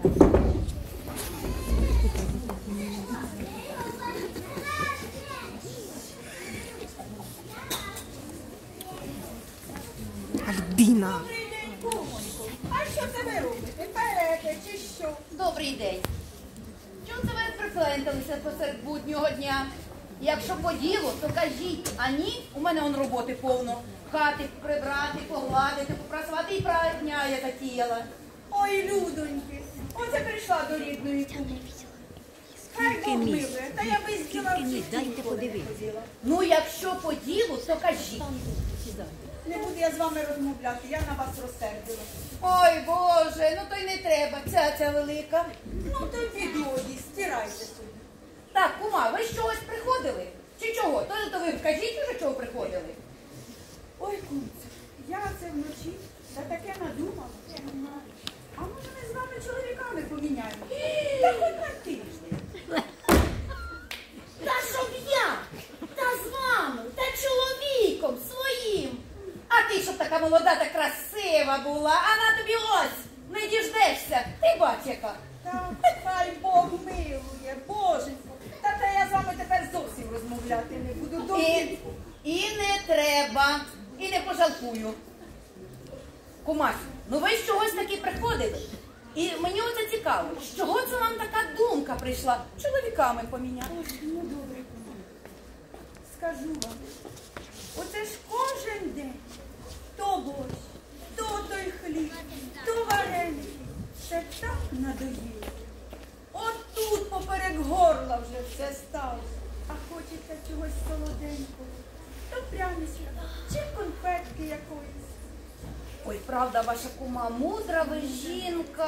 Альбіна! А що це ви робите? Перете чи що? Добрий день. Чому це ви прикленталися посеред буднього дня? Якщо по ділу, то кажіть, а ні, у мене он роботи повно. Хати прибрати, погладити, попрацювати і дня я затіяла. Ой, людоньки, оце прийшла до рідної куми. Хай Бог милує, та я без діла в житті ніколи не ходила. Ну, якщо по ділу, то кажіть. Не буду я з вами розмовляти, я на вас розсердила. Ой, Боже, ну то й не треба, ця велика. Ну то підлогі, стирайте собі. Так, кума, ви з чогось приходили? Чи чого? То ви кажіть уже, чого приходили? Ой, кумцю, я це вночі та таке надумала. А може ми з вами чоловіками поміняємо? Та хоч на тиждень. Та щоб я, та з вами, та чоловіком своїм. А ти, щоб така молода та красива була, а на тобі ось, не діждешся. Ти бач яка. Та хай Бог милує, Боженько. Та я з вами тепер зовсім розмовляти не буду. І не треба, і не пожалкую. Кумасю, ну ви з чогось таки приходили. І мені оце цікаво, з чого це вам така думка прийшла? Чоловіками поміняти. Ну, добре, кума. Скажу вам, оце ж кожен день то борщ, то той хліб, то вареники. Це так надоїло. От тут поперек горла вже все стало. А хочеться чогось солоденького, то пряничка, чи конфетки якоїсь. Ой, правда, ваша кума мудра ви жінка.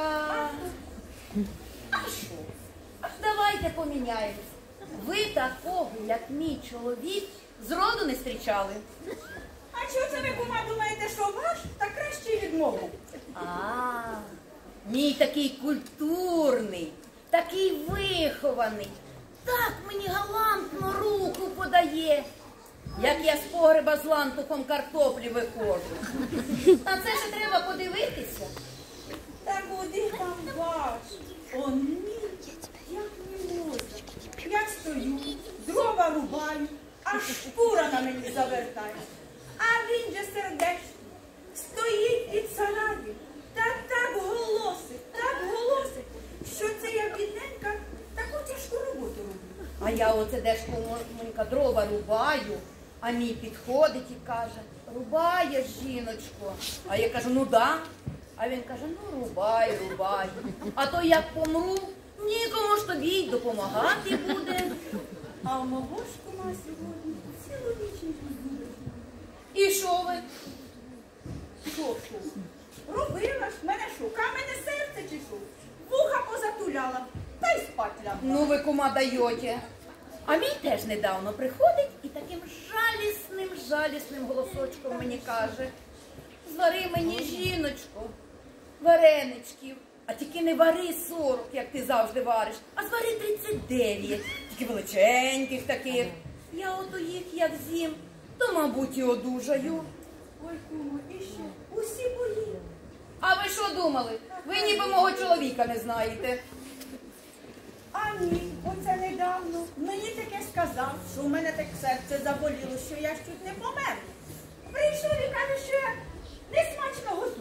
А що? Аж давайте поміняємось. Ви такого, як мій чоловік, зроду не зустрічали. А чого це ви, кума, думаєте, що ваш, та краще відмову? А, мій такий культурний, такий вихований. Так мені галантно руку подає, як я з погреба з лантухом картоплі виходжу. А це ж треба подивитися. Та куди там ваш? Он мій, як не можна. Я стою, дрова рубаю, аж шкура на мені завертає. А він же сердечно стоїть під сараєм, та так голосить, що це я бідненька таку тяжку роботу роблю. А я оце дешко дрова рубаю, а мій підходить і каже, рубаєш, жіночко. А я кажу, ну да. А він каже, ну рубай. А то як помру, нікому ж тобі й допомагати буде. А в мого ж кума сьогодні цілу ніч не буде. І що ви? Що? Робила ж, мене що, камене серце чи що? Вуха позатуляла, та й спать лягла. Ну ви, кума, даєте. А мій теж недавно приходить і таким жалісним голосочком мені каже, звари мені, жіночко, вареничків, а тільки не вари 40, як ти завжди вариш, а звари 39, тільки величеньких таких. Я ото їх як з'їм, то, мабуть, і одужаю. Ой, кумо, і що? Усі бої. А ви що думали? Ви ніби мого чоловіка не знаєте. А ні, оце недавно мені таке сказав, що у мене так серце заболіло, що я ж чуть не померла. Прийшов і каже, що я несмачно готую.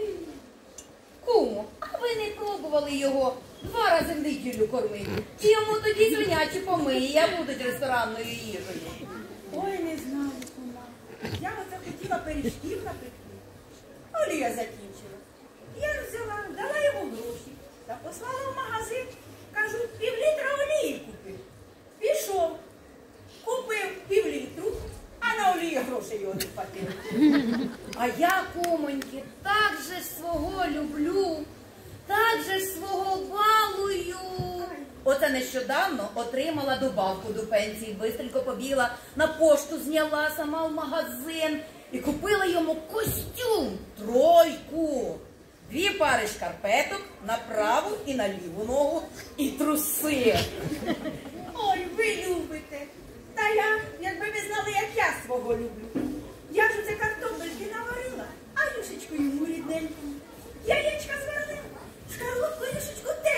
Кумо, а ви не пробували його 2 рази в неділю кормити? І йому тоді свинячі помиє будуть ресторанною їжею. Ой, не знаю, кума. Я оце хотіла пиріжків напекти. Олія закінчила. Я взяла, дала йому гроші та послала в магазин. Кажу, півлітра олії купив. Пішов, купив півлітру, а на олії грошей його не хватило. А я, кумоньки, так же ж свого люблю, так же ж свого балую. Оце нещодавно отримала добавку до пенсії, бистренько побігла, на пошту зняла сама в магазин і купила йому костюм 3. 2 пари шкарпеток на праву і на ліву ногу і труси. Ой, ви любите. Та я, якби ви знали, як я свого люблю. Я ж оце картопельки наварила, а юшечку йому рідненьку. Яєчка зварила, шкарлупку юшечку теж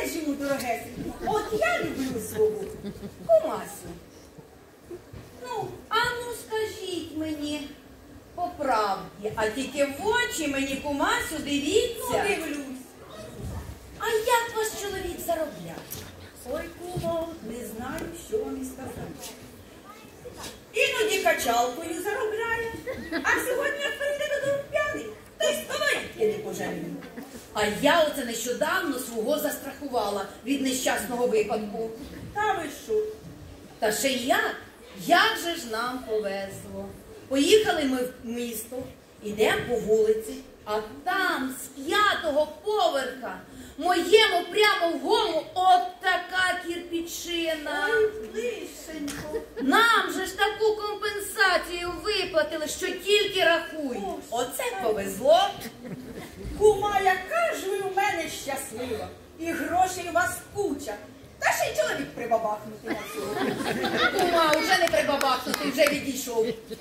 дорогесенько, от я люблю свого. Кумасю, Ну, а ну скажіть мені по правді, а тільки в очі мені, кумасю, ну дивіться. дивлюсь. А як ваш чоловік заробляє? Ой, кумо, не знаю, що вам і сказати. Іноді качалкою заробляє, а сьогодні, як прийде додому п'яний, то й сковорідки не пожалію. А я оце нещодавно свого застрахувала від нещасного випадку. Та ви що? Та ще й як же ж нам повезло. Поїхали ми в місто, ідемо по вулиці, а там з 5-го поверха моєму прямо в голову от така кірпічина. Ой, лишенько. Нам же ж таку компенсацію виплатили, що тільки рахуй. Оце повезло. Кума, яка ж ви у мене щаслива. І грошей у вас куча. Та ще й чоловік прибабахнути на цього. Кума, вже не прибабахнути, вже відійшов.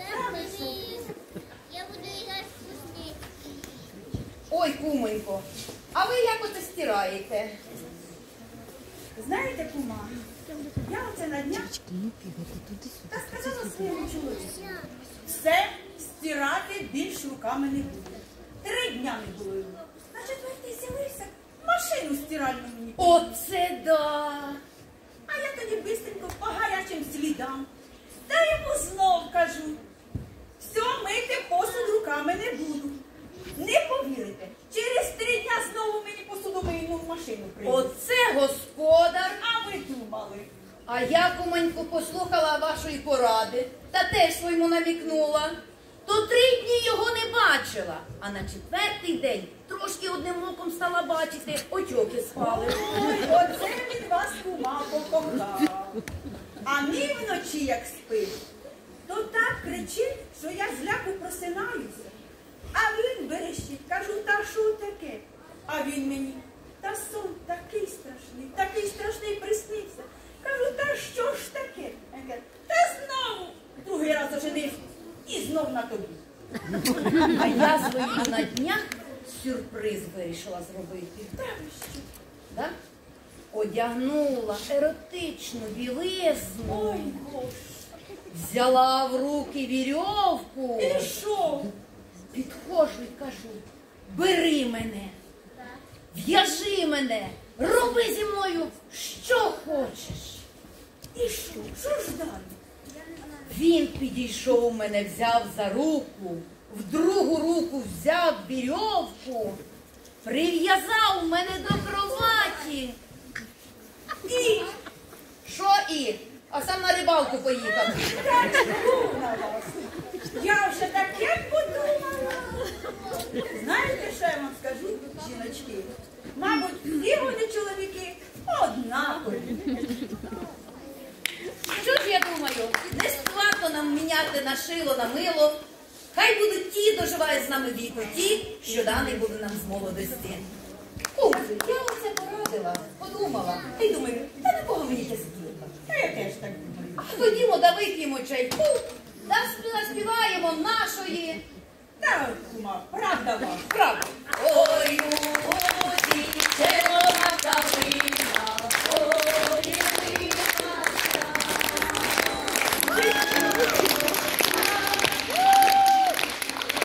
Я буду играть в вкусный. Ой, кумонько, а ви як оце стираєте? Знаєте, кума, я оце на днях та сказала своєму чоловіку. Все стирати більш руками не буду. 3 дня не було його. На 4-й з'явився, машину стиральну мені. Оце да! А я тоді бистренько по гарячим слідам. Та йому знов кажу. Все, мити посуд руками не буду. Не повірите, через 3 дня знову мені посудомийну машину привезли. Оце господар! А ви думали? А я, кумонько, послухала вашої поради та теж своєму намікнула. То 3 дні його не бачила, а на 4-й день трошки одним оком стала бачити, очоки спали. Ой, оце від вас кума покохав. А мій вночі, як спить, то так кричить, що я з ляку просинаюся. А він верещить, кажу, та що таке? А він мені, та сон такий страшний приснився. Кажу, та що ж таке? Він каже, та знову другий раз оженився і знов на тобі. А я своїм на днях сюрприз вирішила зробити. Та ви що? Да? Одягнула еротичну білизну, Ой, Боже. взяла в руки вірьовку, І що? підходжу і кажу, бери мене, в'яжи мене, роби зі мною, що хочеш. І що? Що ж далі? Він підійшов мене, взяв за руку, в другу руку взяв вірьовку, прив'язав мене до кроваті. І Що і? А сам на рибалку поїхав. на вас. Я вже таке подумала. Знаєте, що я вам скажу, жіночки? Мабуть, всі вони чоловіки однакові. Що ж я думаю, не варто нам міняти на шило, на мило. Хай будуть ті, доживають з нами віку, ті, що даний буде нам з молодості. Кумцю, я оце порадила, подумала. Та й думаю, та на кого мені ця спілка? Та я теж так думаю. А ходімо, да вип'ємо чайку, да співаємо нашої. Та, кума, правда ваша. Правда.